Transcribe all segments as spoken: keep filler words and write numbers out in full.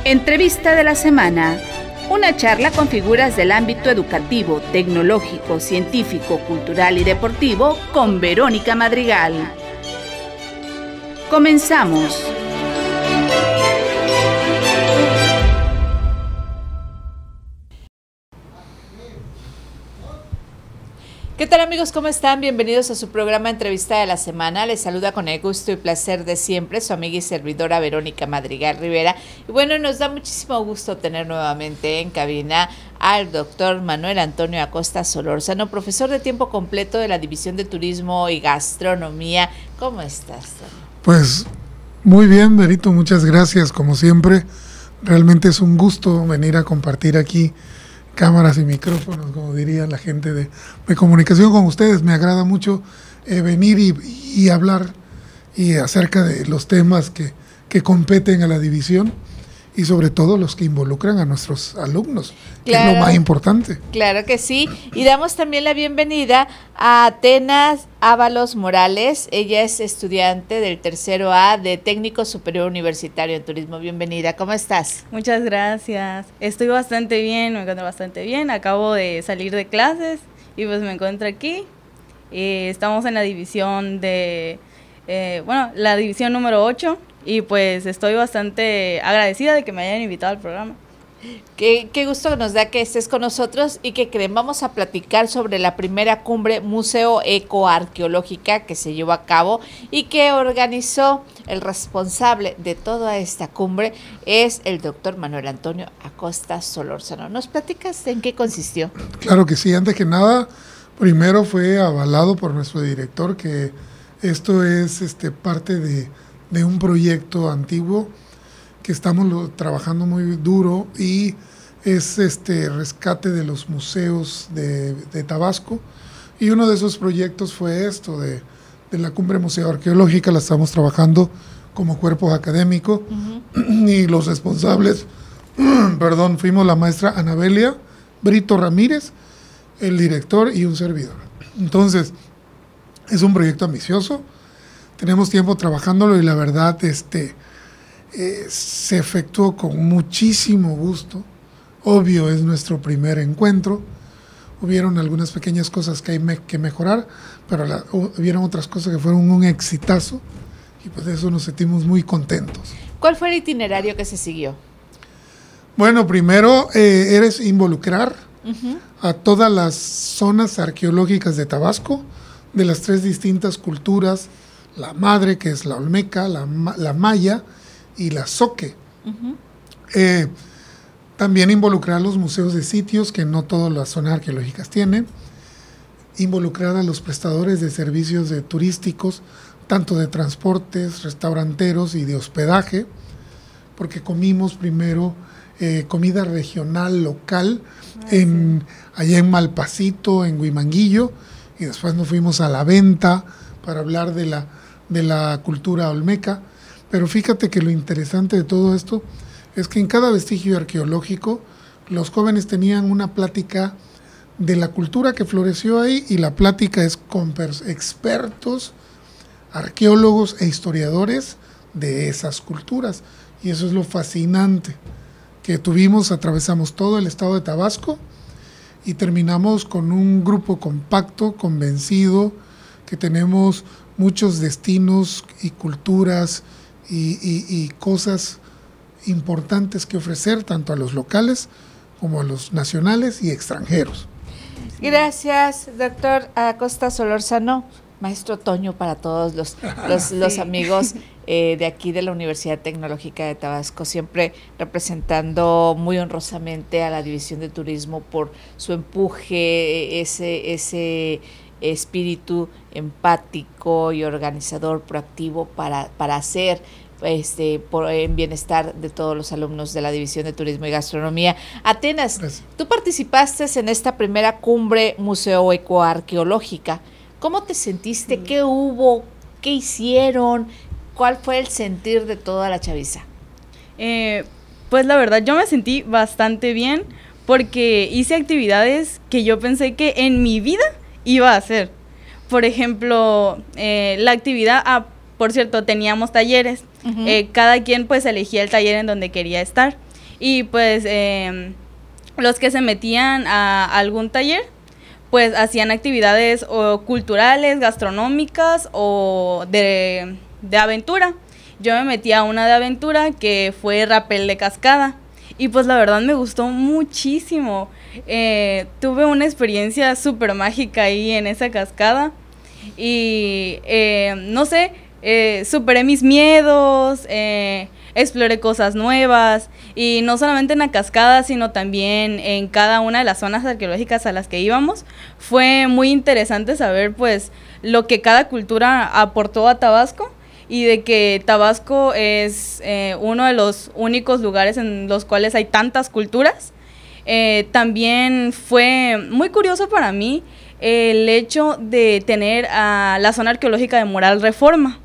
Entrevista de la semana. Una charla con figuras del ámbito educativo, tecnológico, científico, cultural y deportivo con Verónica Madrigal. Comenzamos. ¿Qué tal, amigos? ¿Cómo están? Bienvenidos a su programa Entrevista de la Semana. Les saluda con el gusto y placer de siempre su amiga y servidora Verónica Madrigal Rivera. Y bueno, nos da muchísimo gusto tener nuevamente en cabina al doctor Manuel Antonio Acosta Solórzano, profesor de tiempo completo de la División de Turismo y Gastronomía. ¿Cómo estás, Tony? Pues muy bien, Verito, muchas gracias. Como siempre, realmente es un gusto venir a compartir aquí cámaras y micrófonos, como diría la gente de, de comunicación con ustedes. Me agrada mucho eh, venir y, y hablar y acerca de los temas que, que competen a la división y sobre todo los que involucran a nuestros alumnos, claro, que es lo más importante. Claro que sí, y damos también la bienvenida a Atenas Ábalos Morales. Ella es estudiante del tercero A de Técnico Superior Universitario en Turismo. Bienvenida, ¿cómo estás? Muchas gracias, estoy bastante bien, me encuentro bastante bien, acabo de salir de clases y pues me encuentro aquí. Eh, estamos en la división de, eh, bueno, la división número ocho. Y pues estoy bastante agradecida de que me hayan invitado al programa. Qué, qué gusto nos da que estés con nosotros y que creen, vamos a platicar sobre la primera cumbre Museo Ecoarqueológica que se llevó a cabo y que organizó el responsable de toda esta cumbre es el doctor Manuel Antonio Acosta Solórzano. ¿Nos platicas en qué consistió? Claro que sí, antes que nada, primero fue avalado por nuestro director que esto es este parte de de un proyecto antiguo que estamos lo, trabajando muy duro y es este rescate de los museos de, de Tabasco, y uno de esos proyectos fue esto de, de la Cumbre Museo Arqueológica. La estamos trabajando como cuerpo académico. Uh-huh. Y los responsables, perdón, fuimos la maestra Anabelia Brito Ramírez, el director y un servidor. Entonces, es un proyecto ambicioso. Tenemos tiempo trabajándolo y la verdad este, eh, se efectuó con muchísimo gusto. Obvio, es nuestro primer encuentro. Hubieron algunas pequeñas cosas que hay me que mejorar, pero la, hubieron otras cosas que fueron un exitazo y pues de eso nos sentimos muy contentos. ¿Cuál fue el itinerario que se siguió? Bueno, primero eh, eres involucrar uh-huh. a todas las zonas arqueológicas de Tabasco, de las tres distintas culturas, la madre, que es la olmeca, la, la maya y la zoque. Uh-huh. Eh, también involucrar a los museos de sitios, que no todas las zonas arqueológicas tienen. Involucrar a los prestadores de servicios de turísticos, tanto de transportes, restauranteros y de hospedaje, porque comimos primero eh, comida regional, local, ah, en, sí. allá en Malpasito, en Huimanguillo, y después nos fuimos a la venta para hablar de la de la cultura olmeca. Pero fíjate que lo interesante de todo esto es que en cada vestigio arqueológico los jóvenes tenían una plática de la cultura que floreció ahí, y la plática es con expertos, arqueólogos e historiadores de esas culturas, y eso es lo fascinante que tuvimos. Atravesamos todo el estado de Tabasco y terminamos con un grupo compacto, convencido, que tenemos muchos destinos y culturas y, y, y cosas importantes que ofrecer tanto a los locales como a los nacionales y extranjeros. Gracias, doctor Acosta Solórzano. Maestro Toño para todos los, los, sí. los amigos eh, de aquí de la Universidad Tecnológica de Tabasco, siempre representando muy honrosamente a la División de Turismo por su empuje, ese, ese espíritu empático y organizador proactivo para, para hacer este por en bienestar de todos los alumnos de la División de Turismo y Gastronomía. Atenas, gracias. Tú participaste en esta primera cumbre Museo Ecoarqueológica. ¿Cómo te sentiste? ¿Qué hubo? ¿Qué hicieron? ¿Cuál fue el sentir de toda la chaviza? Eh, pues la verdad yo me sentí bastante bien porque hice actividades que yo pensé que en mi vida iba a hacer. Por ejemplo, eh, la actividad, ah, por cierto, teníamos talleres. Uh-huh. eh, cada quien pues elegía el taller en donde quería estar. y pues eh, los que se metían a algún taller pues hacían actividades o culturales, gastronómicas o de, de aventura. Yo me metí a una de aventura que fue rapel de cascada y pues la verdad me gustó muchísimo. Eh, tuve una experiencia súper mágica ahí en esa cascada y eh, no sé, eh, superé mis miedos, eh, exploré cosas nuevas y no solamente en la cascada sino también en cada una de las zonas arqueológicas a las que íbamos. Fue muy interesante saber pues lo que cada cultura aportó a Tabasco y de que Tabasco es eh, uno de los únicos lugares en los cuales hay tantas culturas. Eh, también fue muy curioso para mí el hecho de tener a la zona arqueológica de Moral Reforma,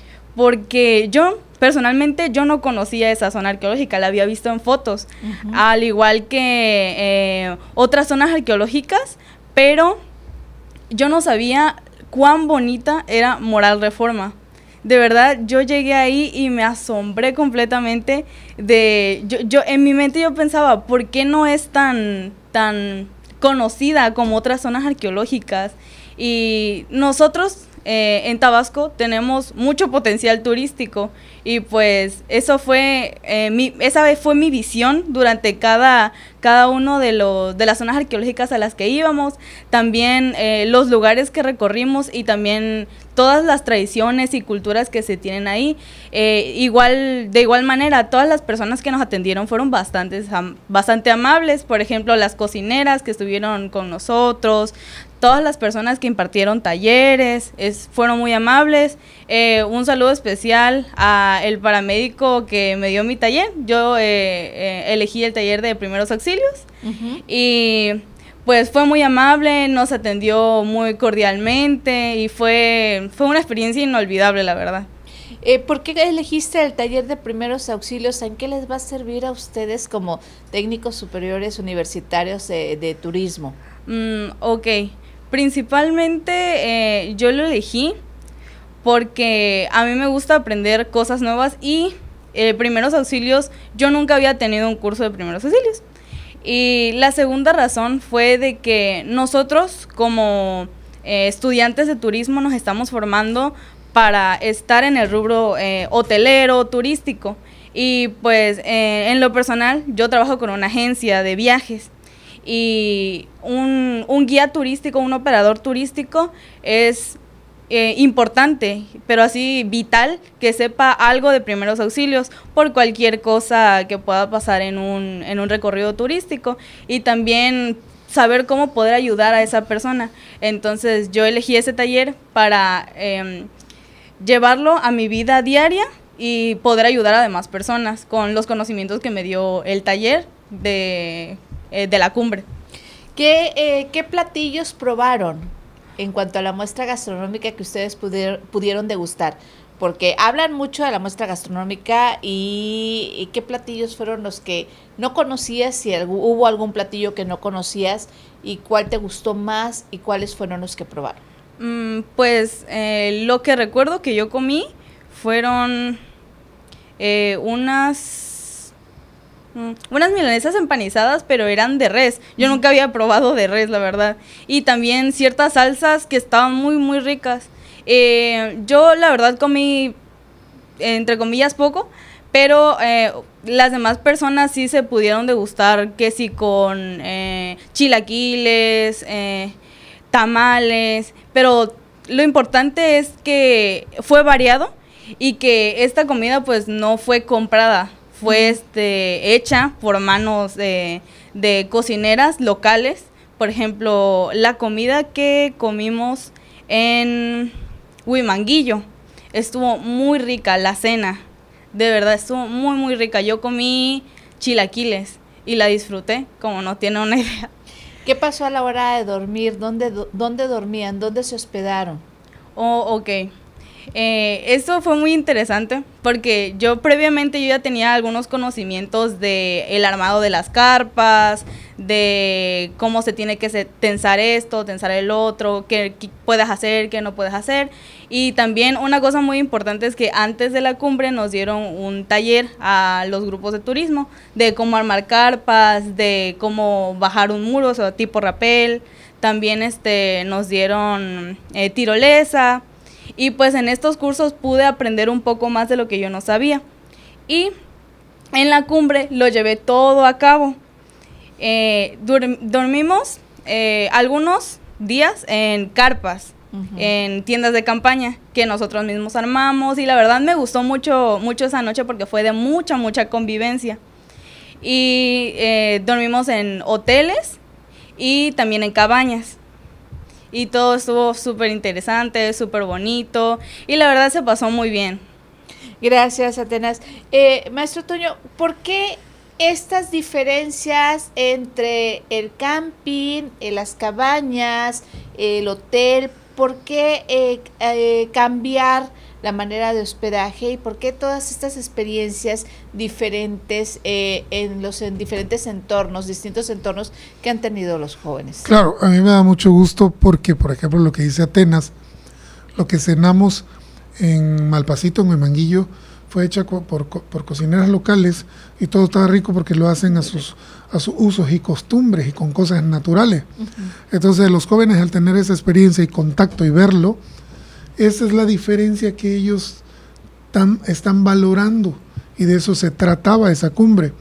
porque yo personalmente yo no conocía esa zona arqueológica, la había visto en fotos, uh-huh. al igual que eh, otras zonas arqueológicas, pero yo no sabía cuán bonita era Moral Reforma. De verdad, yo llegué ahí y me asombré completamente de... Yo, yo en mi mente yo pensaba, ¿por qué no es tan, tan conocida como otras zonas arqueológicas? Y nosotros eh, en Tabasco tenemos mucho potencial turístico y pues eso fue, eh, mi, esa fue mi visión durante cada, cada uno de, los, de las zonas arqueológicas a las que íbamos, también eh, los lugares que recorrimos y también todas las tradiciones y culturas que se tienen ahí. Eh, igual, de igual manera, todas las personas que nos atendieron fueron bastante, bastante amables, por ejemplo, las cocineras que estuvieron con nosotros, todas las personas que impartieron talleres, es, fueron muy amables. Eh, un saludo especial a el paramédico que me dio mi taller. Yo eh, eh, elegí el taller de primeros auxilios uh-huh. y pues fue muy amable, nos atendió muy cordialmente y fue, fue una experiencia inolvidable, la verdad. Eh, ¿Por qué elegiste el taller de primeros auxilios? ¿En qué les va a servir a ustedes como técnicos superiores universitarios de, de turismo? Mm, ok, principalmente eh, yo lo elegí porque a mí me gusta aprender cosas nuevas y eh, primeros auxilios, yo nunca había tenido un curso de primeros auxilios. Y la segunda razón fue de que nosotros como eh, estudiantes de turismo nos estamos formando para estar en el rubro eh, hotelero, turístico. Y pues eh, en lo personal yo trabajo con una agencia de viajes y un, un guía turístico, un operador turístico es Eh, importante, pero así vital, que sepa algo de primeros auxilios por cualquier cosa que pueda pasar en un, en un recorrido turístico y también saber cómo poder ayudar a esa persona. Entonces yo elegí ese taller para eh, llevarlo a mi vida diaria y poder ayudar a demás personas con los conocimientos que me dio el taller de, eh, de la cumbre. ¿Qué, eh, ¿Qué platillos probaron en cuanto a la muestra gastronómica que ustedes pudier, pudieron degustar? Porque hablan mucho de la muestra gastronómica y, y qué platillos fueron los que no conocías, si algo, hubo algún platillo que no conocías y cuál te gustó más y cuáles fueron los que probaron. Mm, pues eh, lo que recuerdo que yo comí fueron eh, unas... unas milanesas empanizadas, pero eran de res. Yo nunca había probado de res, la verdad. Y también ciertas salsas que estaban muy, muy ricas. Eh, yo, la verdad, comí, entre comillas, poco, pero eh, las demás personas sí se pudieron degustar, que sí con eh, chilaquiles, eh, tamales, pero lo importante es que fue variado y que esta comida pues no fue comprada. Fue este, hecha por manos de, de cocineras locales. Por ejemplo, la comida que comimos en Huimanguillo estuvo muy rica, la cena. De verdad, estuvo muy, muy rica. Yo comí chilaquiles y la disfruté, como no tiene una idea. ¿Qué pasó a la hora de dormir? ¿Dónde, dónde dormían? ¿Dónde se hospedaron? Oh, ok. Eh, esto fue muy interesante porque yo previamente yo ya tenía algunos conocimientos de el armado de las carpas, de cómo se tiene que se, tensar esto, tensar el otro, qué, qué puedes hacer, qué no puedes hacer. Y también una cosa muy importante es que antes de la cumbre nos dieron un taller a los grupos de turismo de cómo armar carpas, de cómo bajar un muro, o sea, tipo rapel. También este, nos dieron eh, tirolesa. Y pues en estos cursos pude aprender un poco más de lo que yo no sabía. Y en la cumbre lo llevé todo a cabo. Eh, dur- dormimos eh, algunos días en carpas, uh-huh. en tiendas de campaña que nosotros mismos armamos. Y la verdad me gustó mucho, mucho esa noche porque fue de mucha, mucha convivencia. Y eh, dormimos en hoteles y también en cabañas. Y todo estuvo súper interesante, súper bonito, y la verdad se pasó muy bien. Gracias, Atenas. Eh, maestro Toño, ¿por qué estas diferencias entre el camping, eh, las cabañas, el hotel? ¿Por qué eh, eh, cambiar la manera de hospedaje y por qué todas estas experiencias diferentes eh, en los en diferentes entornos, distintos entornos que han tenido los jóvenes? Claro, a mí me da mucho gusto porque, por ejemplo, lo que dice Atenas, lo que cenamos en Malpasito, en Huemanguillo, fue hecha por, por, por cocineras locales y todo estaba rico porque lo hacen a sus, a sus usos y costumbres y con cosas naturales. Uh-huh. Entonces los jóvenes, al tener esa experiencia y contacto y verlo, esa es la diferencia que ellos tam, están valorando, y de eso se trataba esa cumbre.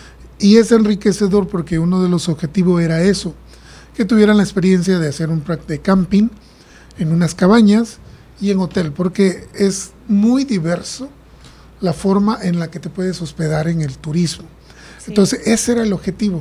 Y es enriquecedor porque uno de los objetivos era eso, que tuvieran la experiencia de hacer un practice de camping en unas cabañas y en hotel, porque es muy diverso la forma en la que te puedes hospedar en el turismo. Sí. Entonces ese era el objetivo.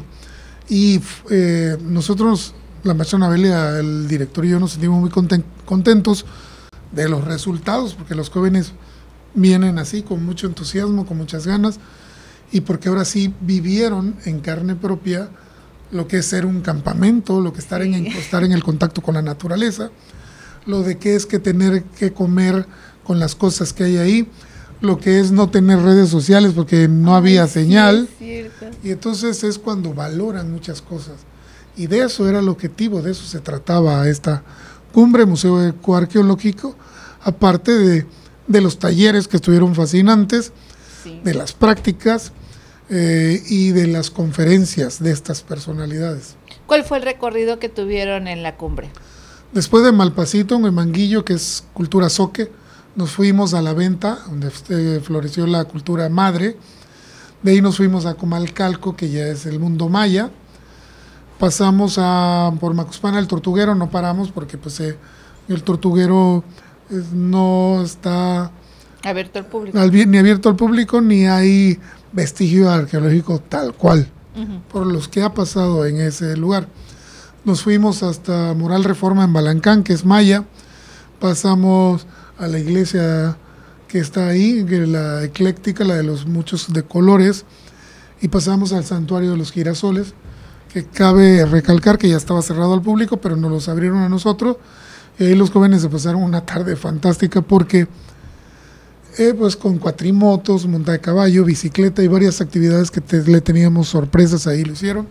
Y eh, nosotros, la maestra Nabelia, el director y yo nos sentimos muy content, contentos de los resultados, porque los jóvenes vienen así con mucho entusiasmo, con muchas ganas, y porque ahora sí vivieron en carne propia lo que es ser un campamento, lo que es estar, sí. en, estar en el contacto con la naturaleza, lo de qué es que tener que comer con las cosas que hay ahí, lo que es no tener redes sociales porque no Ay, había señal, sí, y entonces es cuando valoran muchas cosas, y de eso era el objetivo, de eso se trataba esta cumbre, Museo Ecoarqueológico, aparte de, de los talleres que estuvieron fascinantes, sí. de las prácticas eh, y de las conferencias de estas personalidades. ¿Cuál fue el recorrido que tuvieron en la cumbre? Después de Malpasito, en Huemanguillo, que es cultura zoque, nos fuimos a La Venta, donde eh, floreció la cultura madre. De ahí nos fuimos a Comalcalco, que ya es el mundo maya. Pasamos a por Macuspana, el Tortuguero, no paramos porque pues eh, el Tortuguero eh, no está abierto al público, al, ni abierto al público, ni hay vestigio arqueológico tal cual, uh-huh. por los que ha pasado en ese lugar. Nos fuimos hasta Moral Reforma en Balancán, que es maya. Pasamos a la iglesia que está ahí, que es la ecléctica, la de los muchos de colores, y pasamos al santuario de los girasoles, que cabe recalcar que ya estaba cerrado al público, pero nos los abrieron a nosotros, y ahí los jóvenes se pasaron una tarde fantástica porque eh, pues con cuatrimotos, monta de caballo, bicicleta y varias actividades que te, le teníamos sorpresas ahí, lo hicieron.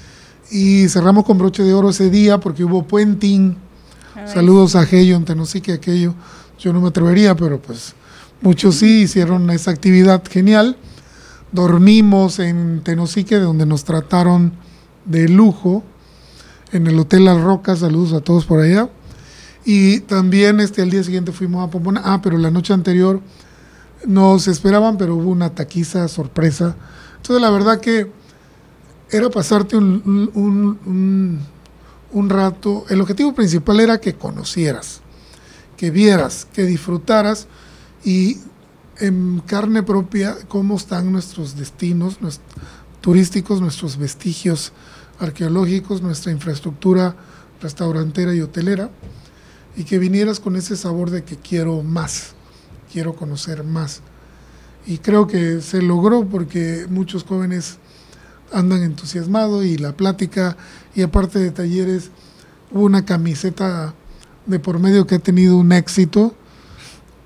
Y cerramos con broche de oro ese día porque hubo puenting. Ay, saludos a Gello en Tenosique, aquello yo no me atrevería, pero pues muchos sí hicieron esa actividad genial. Dormimos en Tenosique, donde nos trataron de lujo, en el Hotel Las Rocas, saludos a todos por allá. Y también este al día siguiente fuimos a Pomona. Ah, pero la noche anterior nos esperaban, pero hubo una taquiza sorpresa. Entonces la verdad que era pasarte un, un, un, un rato. El objetivo principal era que conocieras, que vieras, que disfrutaras y en carne propia cómo están nuestros destinos nuestros, turísticos, nuestros vestigios arqueológicos, nuestra infraestructura restaurantera y hotelera, y que vinieras con ese sabor de que quiero más, quiero conocer más. Y creo que se logró porque muchos jóvenes andan entusiasmados y la plática, y aparte de talleres, hubo una camiseta de por medio que ha tenido un éxito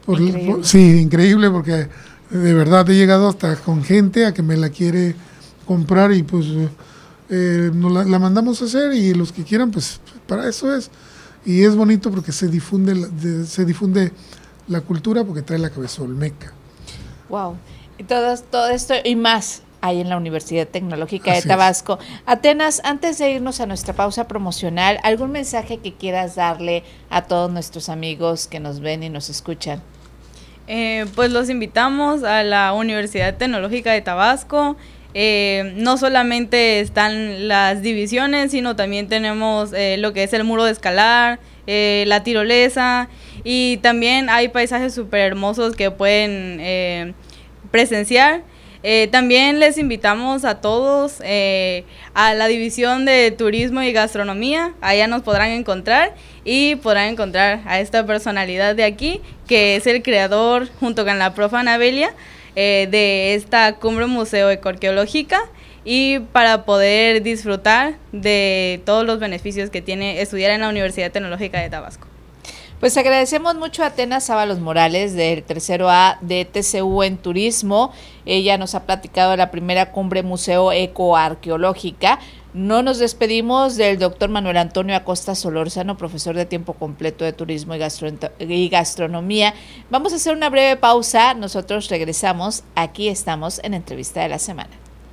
Por, por, sí, increíble, porque de verdad he llegado hasta con gente a que me la quiere comprar y pues eh, nos la, la mandamos a hacer, y los que quieran, pues para eso es. Y es bonito porque se difunde, de, se difunde la cultura, porque trae la cabeza olmeca. Wow. Y todo, todo esto y más hay en la Universidad Tecnológica Así de Tabasco. Es. Atenas, antes de irnos a nuestra pausa promocional, ¿algún mensaje que quieras darle a todos nuestros amigos que nos ven y nos escuchan? Eh, pues los invitamos a la Universidad Tecnológica de Tabasco. Eh, no solamente están las divisiones, sino también tenemos eh, lo que es el muro de escalar, eh, la tirolesa, y también hay paisajes súper hermosos que pueden eh, presenciar. Eh, también les invitamos a todos eh, a la división de turismo y gastronomía. Allá nos podrán encontrar y podrán encontrar a esta personalidad de aquí, que es el creador, junto con la profa Anabelia, eh, de esta cumbre museo ecoarqueológica, y para poder disfrutar de todos los beneficios que tiene estudiar en la Universidad Tecnológica de Tabasco. Pues agradecemos mucho a Atenas Ábalos Morales del tercero A de T C U en Turismo. Ella nos ha platicado de la primera cumbre museo ecoarqueológica. No nos despedimos del doctor Manuel Antonio Acosta Solórzano, profesor de tiempo completo de Turismo y, gastro y Gastronomía. Vamos a hacer una breve pausa. Nosotros regresamos. Aquí estamos en Entrevista de la Semana.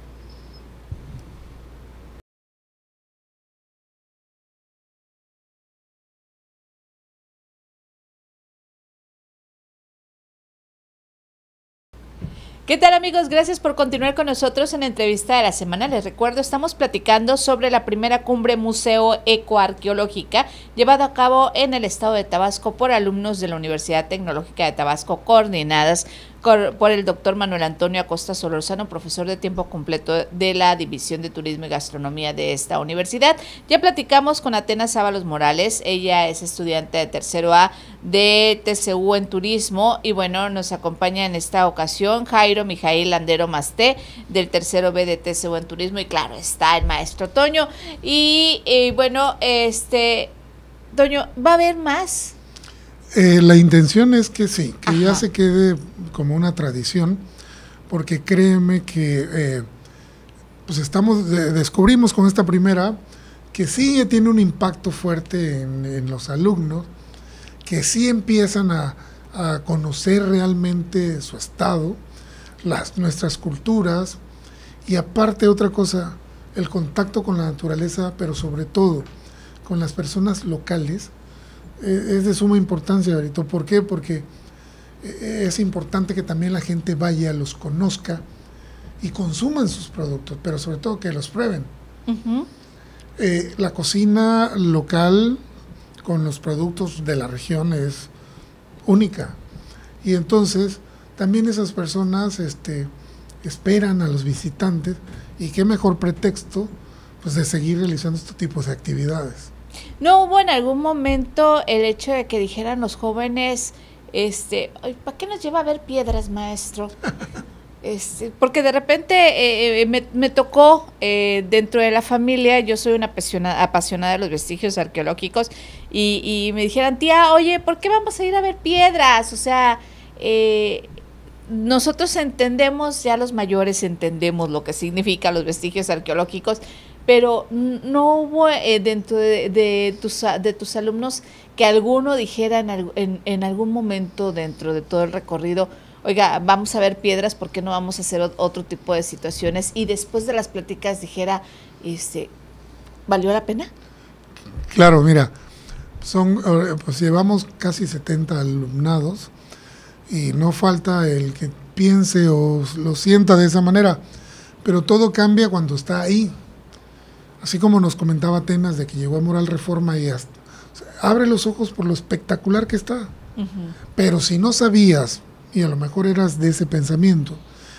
¿Qué tal, amigos? Gracias por continuar con nosotros en la Entrevista de la Semana. Les recuerdo, estamos platicando sobre la primera cumbre museo ecoarqueológica llevada a cabo en el estado de Tabasco por alumnos de la Universidad Tecnológica de Tabasco, coordinadas por el doctor Manuel Antonio Acosta Solórzano, profesor de tiempo completo de la División de Turismo y Gastronomía de esta universidad. Ya platicamos con Atenas Ábalos Morales, ella es estudiante de tercero A de T C U en Turismo, y bueno, nos acompaña en esta ocasión Jairo Mijail Landero Masté, del tercero B de T C U en Turismo, y claro, está el maestro Toño. Y, y bueno, este, Toño, ¿va a haber más? Eh, la intención es que sí, que Ajá. ya se quede como una tradición, porque créeme que eh, pues estamos de, descubrimos con esta primera que sí tiene un impacto fuerte en, en los alumnos, que sí empiezan a, a conocer realmente su estado, las nuestras culturas, y aparte otra cosa, el contacto con la naturaleza, pero sobre todo con las personas locales. Es de suma importancia, Berito. ¿Por qué? Porque es importante que también la gente vaya, los conozca y consuman sus productos, pero sobre todo que los prueben. Uh-huh. Eh, la cocina local con los productos de la región es única, y entonces también esas personas este, esperan a los visitantes, y qué mejor pretexto pues de seguir realizando este tipo de actividades. ¿No hubo en algún momento el hecho de que dijeran los jóvenes, este, ¿para qué nos lleva a ver piedras, maestro? Este, porque de repente eh, me, me tocó eh, dentro de la familia, yo soy una apasionada, apasionada de los vestigios arqueológicos, y, y me dijeran, tía, oye, ¿por qué vamos a ir a ver piedras? O sea, eh, nosotros entendemos, ya los mayores entendemos lo que significa los vestigios arqueológicos, pero no hubo eh, dentro de, de, tus, de tus alumnos que alguno dijera en, en, en algún momento dentro de todo el recorrido, oiga, vamos a ver piedras, ¿por qué no vamos a hacer otro tipo de situaciones? Y después de las pláticas dijera, este, ¿valió la pena? Claro, mira, son pues llevamos casi setenta alumnados, y no falta el que piense o lo sienta de esa manera, pero todo cambia cuando está ahí. Así como nos comentaba Atenas de que llegó a Moral Reforma y hasta, o sea, abre los ojos por lo espectacular que está. Uh-huh. Pero si no sabías, y a lo mejor eras de ese pensamiento,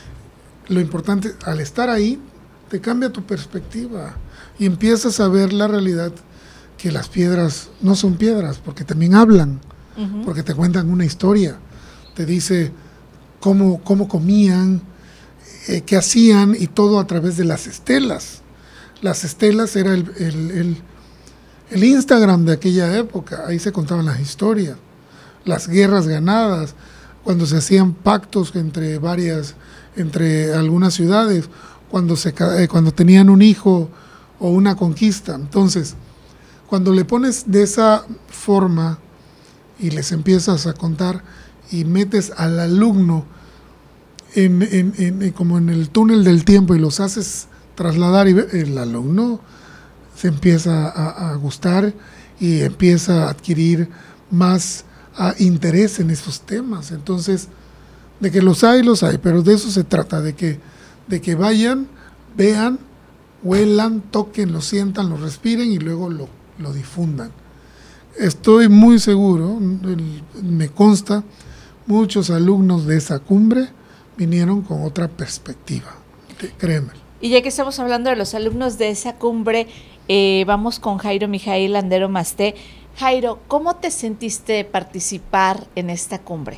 lo importante, al estar ahí, te cambia tu perspectiva y empiezas a ver la realidad, que las piedras no son piedras, porque también hablan, uh-huh. porque te cuentan una historia, te dice cómo, cómo comían, eh, qué hacían, y todo a través de las estelas. Las estelas era el, el, el, el Instagram de aquella época, ahí se contaban las historias, las guerras ganadas, cuando se hacían pactos entre varias, entre algunas ciudades, cuando, se, eh, cuando tenían un hijo o una conquista. Entonces, cuando le pones de esa forma y les empiezas a contar y metes al alumno en, en, en, como en el túnel del tiempo y los haces trasladar, y el alumno se empieza a, a gustar y empieza a adquirir más a interés en esos temas. Entonces, de que los hay, los hay, pero de eso se trata, de que, de que vayan, vean, huelan, toquen, lo sientan, lo respiren y luego lo, lo difundan. Estoy muy seguro, el, me consta, muchos alumnos de esa cumbre vinieron con otra perspectiva, créeme. Y ya que estamos hablando de los alumnos de esa cumbre, eh, vamos con Jairo Mijail Landero Masté. Jairo, ¿cómo te sentiste de participar en esta cumbre?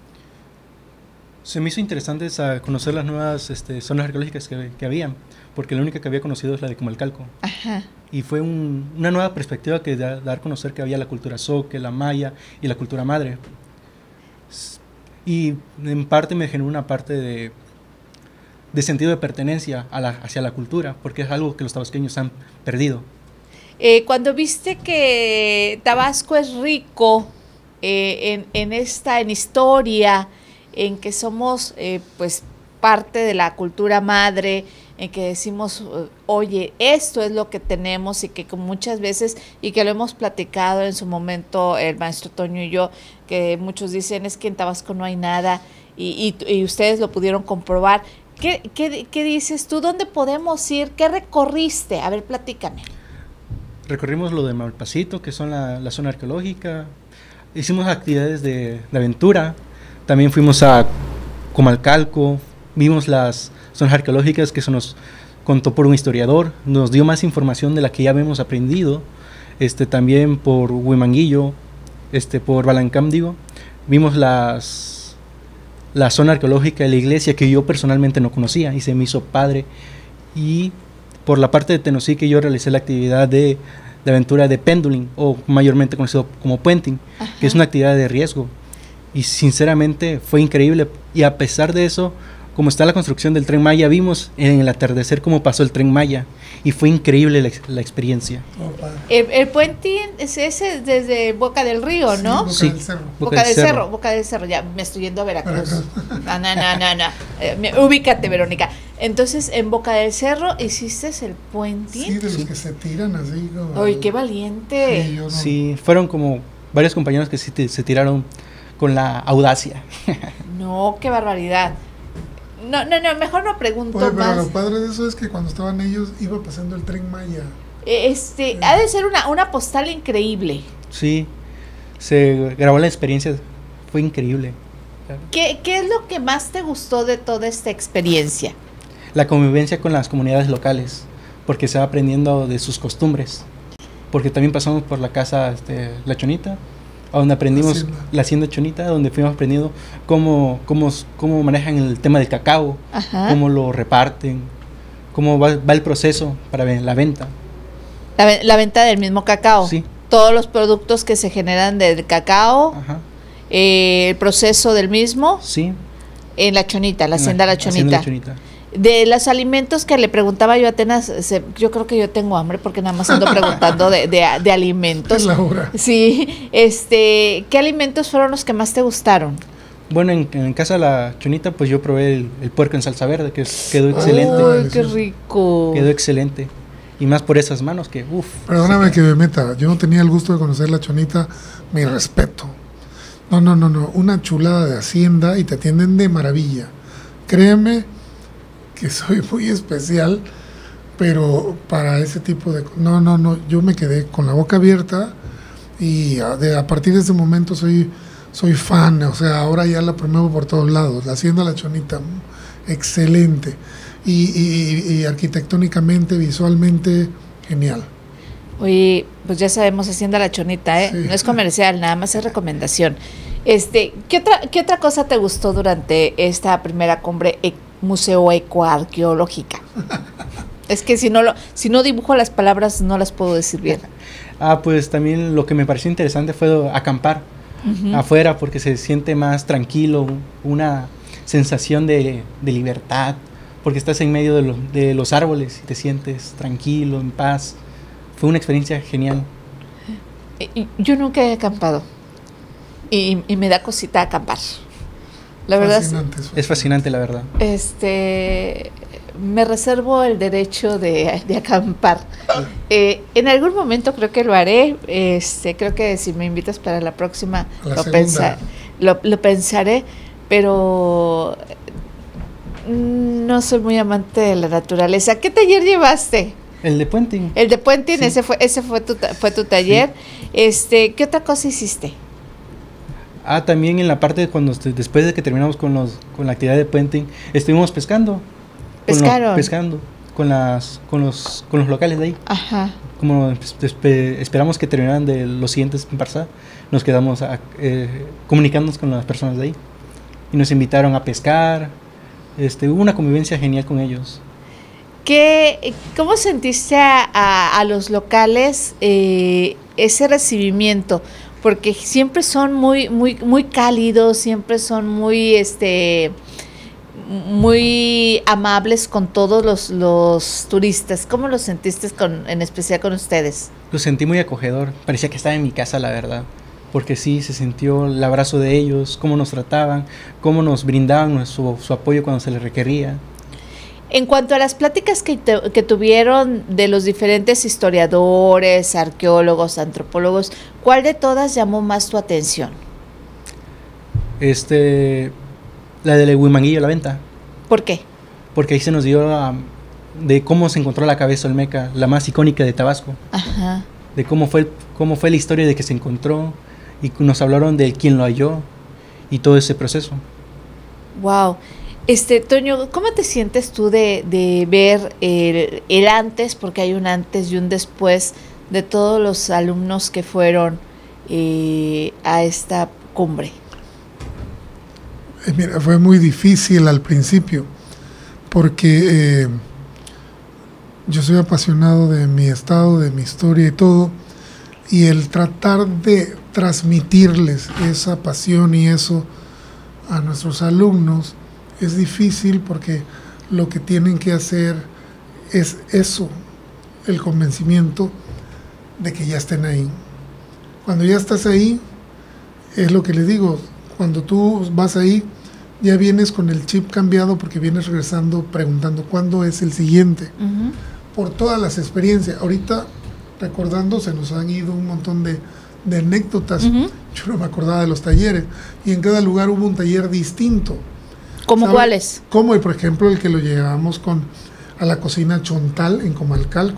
Se me hizo interesante esa, conocer las nuevas este, zonas arqueológicas que, que había, porque la única que había conocido es la de Comalcalco. Ajá. Y fue un, una nueva perspectiva que da, dar a conocer que había la cultura zoque, la maya y la cultura madre. Y en parte me generó una parte de, de sentido de pertenencia a la, hacia la cultura, porque es algo que los tabasqueños han perdido. Eh, cuando viste que Tabasco es rico eh, en, en esta, en historia, en que somos eh, pues parte de la cultura madre, en que decimos, oye, esto es lo que tenemos, y que muchas veces, y que lo hemos platicado en su momento el maestro Toño y yo, que muchos dicen es que en Tabasco no hay nada, y, y, y ustedes lo pudieron comprobar. ¿Qué, qué, ¿Qué dices tú? ¿Dónde podemos ir? ¿Qué recorriste? A ver, platícame. Recorrimos lo de Malpasito, que son la, la zona arqueológica. Hicimos actividades de, de aventura. También fuimos a Comalcalco. Vimos las zonas arqueológicas que se nos contó por un historiador. Nos dio más información de la que ya habíamos aprendido. Este, también por Huimanguillo, este, por Balancam, digo. Vimos las, la zona arqueológica de la iglesia que yo personalmente no conocía y se me hizo padre. Y por la parte de Tenosique yo realicé la actividad de, de aventura de penduling, o mayormente conocido como puenting, Ajá. que es una actividad de riesgo. Y sinceramente fue increíble. Y a pesar de eso, como está la construcción del Tren Maya, vimos en el atardecer cómo pasó el Tren Maya. Y fue increíble la, la experiencia. Oh, el, el puenting es ese desde Boca del Río, ¿no? Sí, Boca sí, del Cerro. Boca, Boca del, del cerro. cerro, Boca del Cerro. Ya me estoy yendo a Veracruz. No, no, no, no, no. Eh, ubícate, Verónica. Entonces, en Boca del Cerro hiciste el puenting. Sí, de los sí. que se tiran así. Como ¡Ay, qué valiente! Sí, yo no. sí, fueron como varios compañeros que sí te, se tiraron con la audacia. No, qué barbaridad. No, no, no, mejor no pregunto Oye, pero más. lo padre de eso es que cuando estaban ellos iba pasando el Tren Maya. Este, sí. Ha de ser una, una postal increíble. Sí, se grabó la experiencia, fue increíble. ¿Qué, ¿Qué es lo que más te gustó de toda esta experiencia? La convivencia con las comunidades locales, porque se va aprendiendo de sus costumbres. Porque también pasamos por la casa este, La Chonita, a donde aprendimos hacienda. la hacienda Chonita, donde fuimos aprendiendo cómo, cómo, cómo manejan el tema del cacao, Ajá. cómo lo reparten, cómo va, va el proceso para la venta. La, la venta del mismo cacao. Sí. Todos los productos que se generan del cacao, Ajá. Eh, el proceso del mismo. Sí. En La Chonita, la hacienda La, la Chonita. Hacienda La Chonita. De los alimentos que le preguntaba yo a Atenas, se, yo creo que yo tengo hambre porque nada más ando preguntando de, de, de alimentos. Laura. Sí, este, ¿qué alimentos fueron los que más te gustaron? Bueno, en, en casa de La Chonita, pues yo probé el, el puerco en salsa verde, que es, quedó excelente. ¡Ay, qué rico! Quedó excelente. Y más por esas manos que, uff. Perdóname que me meta, yo no tenía el gusto de conocer La Chonita, mi respeto. No, no, no, no, una chulada de hacienda y te atienden de maravilla. Créeme que soy muy especial, pero para ese tipo de... No, no, no, yo me quedé con la boca abierta y a, de, a partir de ese momento soy, soy fan, o sea, ahora ya la promuevo por todos lados. La hacienda La Chonita, excelente. Y, y, y arquitectónicamente, visualmente, genial. Oye, pues ya sabemos, Hacienda La Chonita, ¿eh? Sí. No es comercial, nada más es recomendación. Este, ¿qué otra, qué otra cosa te gustó durante esta primera cumbre e- Museo Ecoarqueológica? Es que si no lo, si no dibujo las palabras no las puedo decir bien. Ah, pues también lo que me pareció interesante fue acampar, uh-huh. afuera porque se siente más tranquilo, una sensación de, de libertad, porque estás en medio de, lo, de los árboles y te sientes tranquilo, en paz. Fue una experiencia genial. Yo nunca he acampado y, y me da cosita acampar. La verdad es, es fascinante, la verdad. Este, me reservo el derecho de, de acampar. Eh, en algún momento creo que lo haré. Este, creo que si me invitas para la próxima la lo, pensa, lo, lo pensaré, pero no soy muy amante de la naturaleza. ¿Qué taller llevaste? El de puenting. El de puenting, sí. ese fue ese fue tu fue tu taller. Sí. Este, ¿qué otra cosa hiciste? Ah, también en la parte de cuando después de que terminamos con los con la actividad de puenting, estuvimos pescando. Pescaron. Lo, pescando con las con los con los locales de ahí. Ajá. Como espe, esperamos que terminaran de los siguientes parsa, nos quedamos a, eh, comunicándonos con las personas de ahí y nos invitaron a pescar. Este, hubo una convivencia genial con ellos. ¿Qué, ¿Cómo sentiste a, a, a los locales eh, ese recibimiento? Porque siempre son muy, muy, muy cálidos, siempre son muy, este, muy amables con todos los, los turistas. ¿Cómo lo sentiste con, en especial con ustedes? Lo sentí muy acogedor. Parecía que estaba en mi casa, la verdad. Porque sí, se sintió el abrazo de ellos, cómo nos trataban, cómo nos brindaban su, su apoyo cuando se les requería. En cuanto a las pláticas que, te, que tuvieron de los diferentes historiadores, arqueólogos, antropólogos, ¿cuál de todas llamó más tu atención? Este, la del Huimanguillo, la venta. ¿Por qué? Porque ahí se nos dio um, de cómo se encontró la cabeza olmeca, la más icónica de Tabasco. Ajá. De cómo fue, cómo fue la historia de que se encontró y nos hablaron de quién lo halló y todo ese proceso. Wow. Este, Toño, ¿cómo te sientes tú de, de ver el, el antes, porque hay un antes y un después de todos los alumnos que fueron eh, a esta cumbre? Eh, mira, fue muy difícil al principio, porque eh, yo soy apasionado de mi estado, de mi historia y todo, y el tratar de transmitirles esa pasión y eso a nuestros alumnos es difícil, porque lo que tienen que hacer es eso, el convencimiento de que ya estén ahí. Cuando ya estás ahí, es lo que les digo, cuando tú vas ahí, ya vienes con el chip cambiado, porque vienes regresando preguntando cuándo es el siguiente. Uh-huh. Por todas las experiencias. Ahorita, recordando, se nos han ido un montón de, de anécdotas. Uh-huh. Yo no me acordaba de los talleres, y en cada lugar hubo un taller distinto. ¿Cómo cuáles? Como, por ejemplo, el que lo llevamos con a la cocina Chontal en Comalcalco.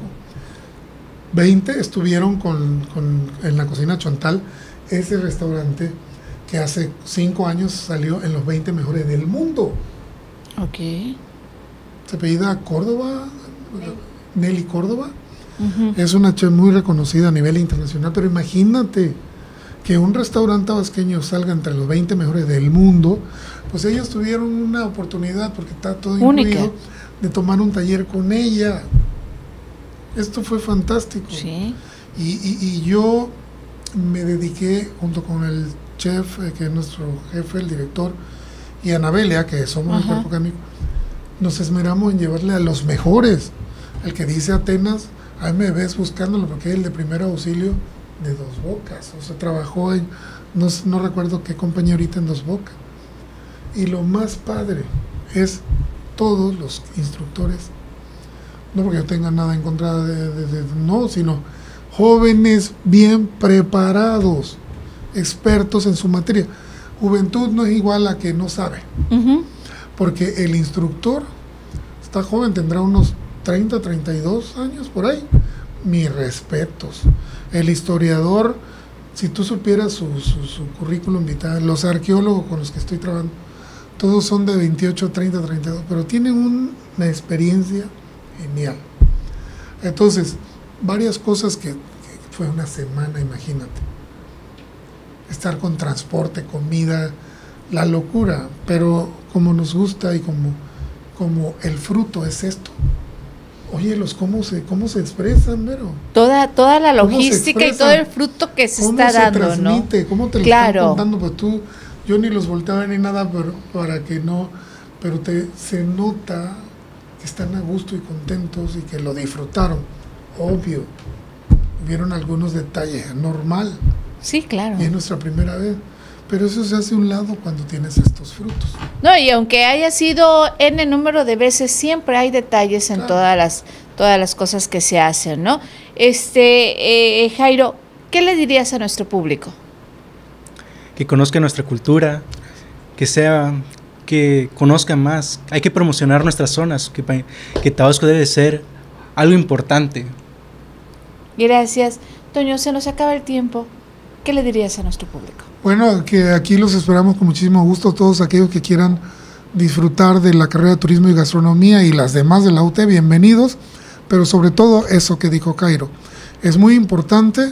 veinte estuvieron con, con, en la cocina Chontal, ese restaurante que hace cinco años salió en los veinte mejores del mundo. Ok. Se apellida Córdoba, Nelly Córdoba. Uh-huh. Es una chef muy reconocida a nivel internacional, pero imagínate que un restaurante tabasqueño salga entre los veinte mejores del mundo. Pues ellos tuvieron una oportunidad, porque está todo única, incluido, de tomar un taller con ella. Esto fue fantástico. Sí. Y, y, y yo me dediqué, junto con el chef, eh, que es nuestro jefe, el director, y Anabelia, que somos el cuerpo académico, nos esmeramos en llevarle a los mejores. El que dice Atenas, ahí me ves buscándolo, porque es el de primer auxilio de Dos Bocas. O sea, trabajó en, no, no recuerdo qué compañía ahorita en Dos Bocas. Y lo más padre es todos los instructores, no porque yo tenga nada en contra de, de, de no, sino jóvenes bien preparados, expertos en su materia. Juventud no es igual a que no sabe. Uh-huh. Porque el instructor está joven, tendrá unos treinta, treinta y dos años por ahí. Mis respetos. El historiador, si tú supieras su, su, su currículum vitae, los arqueólogos con los que estoy trabajando, todos son de veintiocho, treinta, treinta y dos, pero tienen un, una experiencia genial. Entonces, varias cosas que, que fue una semana, imagínate. Estar con transporte, comida, la locura, pero como nos gusta y como, como el fruto es esto. Oye, los cómo se, cómo se expresan, Vero. Toda, toda la logística y todo el fruto que se está se dando, transmite, ¿no? ¿Cómo te lo claro. están contando? Pues tú, yo ni los volteaba ni nada, pero para que no, pero te, se nota que están a gusto y contentos y que lo disfrutaron. Obvio, hubieron algunos detalles, normal. Sí, claro. Y es nuestra primera vez. Pero eso se hace a un lado cuando tienes estos frutos. No, y aunque haya sido n número de veces, siempre hay detalles en claro. todas las todas las cosas que se hacen, ¿no? Este, eh, Jairo, ¿qué le dirías a nuestro público? Que conozca nuestra cultura, que sea, que conozcan más. Hay que promocionar nuestras zonas, que, que Tabasco debe ser algo importante. Gracias. Toño, se nos acaba el tiempo. ¿Qué le dirías a nuestro público? Bueno, que aquí los esperamos con muchísimo gusto, todos aquellos que quieran disfrutar de la carrera de Turismo y Gastronomía y las demás de la U T, bienvenidos, pero sobre todo eso que dijo Jairo, es muy importante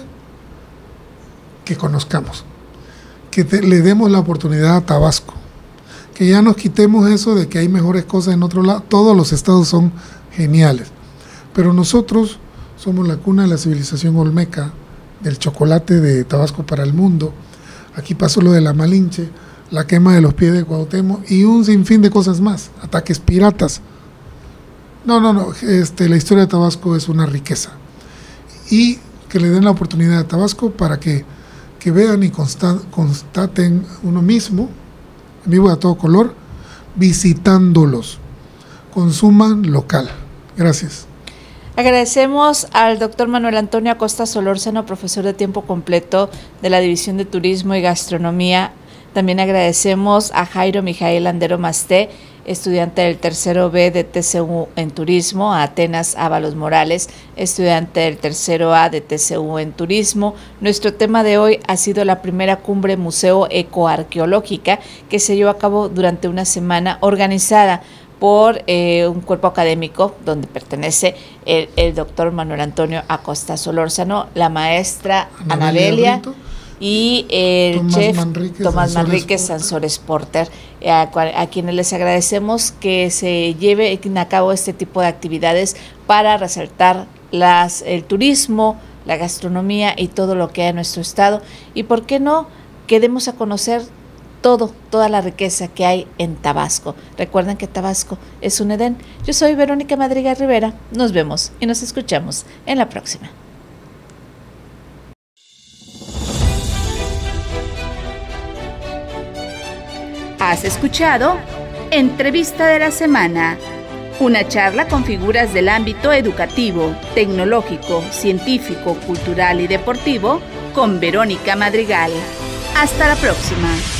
que conozcamos, que te, le demos la oportunidad a Tabasco, que ya nos quitemos eso de que hay mejores cosas en otro lado, todos los estados son geniales, pero nosotros somos la cuna de la civilización olmeca, del chocolate de Tabasco para el mundo. Aquí pasó lo de la Malinche, la quema de los pies de Cuauhtémoc y un sinfín de cosas más, ataques piratas. No, no, no, este, la historia de Tabasco es una riqueza. Y que le den la oportunidad a Tabasco para que, que vean y consta, constaten uno mismo, en vivo a todo color, visitándolos. Consuman local. Gracias. Agradecemos al doctor Manuel Antonio Acosta Solórzano, profesor de tiempo completo de la División de Turismo y Gastronomía. También agradecemos a Jairo Mijael Landero Masté, estudiante del tercero B de T C U en Turismo, a Atenas Ábalos Morales, estudiante del tercero A de T C U en Turismo. Nuestro tema de hoy ha sido la primera cumbre museo ecoarqueológica que se llevó a cabo durante una semana organizada por eh, un cuerpo académico donde pertenece el, el doctor Manuel Antonio Acosta Solórzano, la maestra Anabelia y el Tomás chef Manríquez, Tomás Manríquez Sansores Porter, eh, a, a quienes les agradecemos que se lleve a cabo este tipo de actividades para resaltar las, el turismo, la gastronomía y todo lo que hay en nuestro estado, y por qué no, que demos a conocer todo, toda la riqueza que hay en Tabasco. Recuerden que Tabasco es un Edén. Yo soy Verónica Madrigal Rivera. Nos vemos y nos escuchamos en la próxima. Has escuchado Entrevista de la Semana, una charla con figuras del ámbito educativo, tecnológico, científico, cultural y deportivo con Verónica Madrigal. Hasta la próxima.